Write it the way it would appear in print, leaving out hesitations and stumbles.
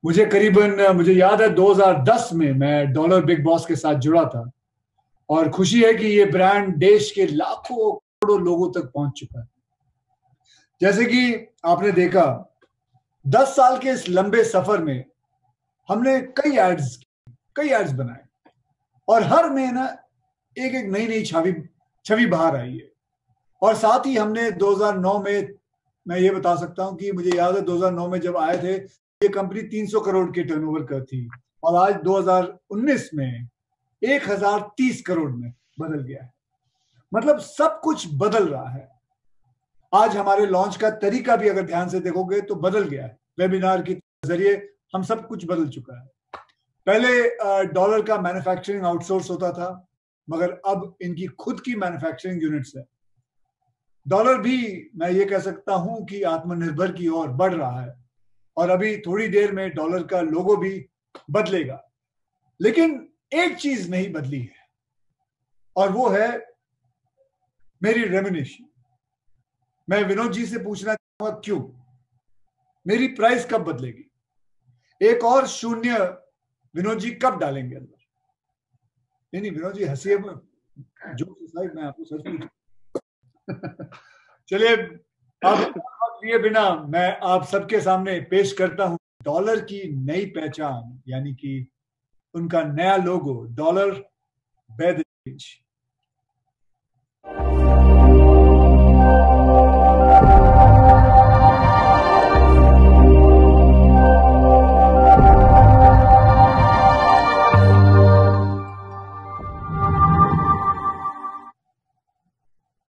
मुझे याद है 2010 में मैं डॉलर बिग बॉस के साथ जुड़ा था और खुशी है कि ये ब्रांड देश के लाखों करोड़ों लोगों तक पहुंच चुका है। जैसे कि आपने देखा 10 साल के इस लंबे सफर में हमने कई एड्स बनाए और हर महीना एक एक नई नई छवि छवि बाहर आई है। और साथ ही हमने 2009 में, मैं ये बता सकता हूं कि मुझे याद है 2009 में जब आए थे ये कंपनी 300 करोड़ के टर्नओवर का थी और आज 2019 में 1030 करोड़ में बदल गया है। मतलब सब कुछ बदल रहा है। आज हमारे लॉन्च का तरीका भी अगर ध्यान से देखोगे तो बदल गया है। वेबिनार के जरिए हम सब कुछ बदल चुका है। पहले डॉलर का मैन्युफैक्चरिंग आउटसोर्स होता था, मगर अब इनकी खुद की मैन्युफैक्चरिंग यूनिट्स है। डॉलर भी, मैं ये कह सकता हूं कि आत्मनिर्भर की ओर बढ़ रहा है और अभी थोड़ी देर में डॉलर का लोगो भी बदलेगा। लेकिन एक चीज नहीं बदली है और वो है मेरी रेम्यूनेशन। मैं विनोद जी से पूछना चाहूंगा क्यों मेरी प्राइस कब बदलेगी? एक और शून्य विनोद जी कब डालेंगे अंदर? नहीं विनोद जी हंसिए, जो साइड मैं आपको सच पूछ चलिए, अब वक्त लिए बिना मैं आप सबके सामने पेश करता हूं डॉलर की नई पहचान, यानी कि उनका नया लोगो, डॉलर बाय द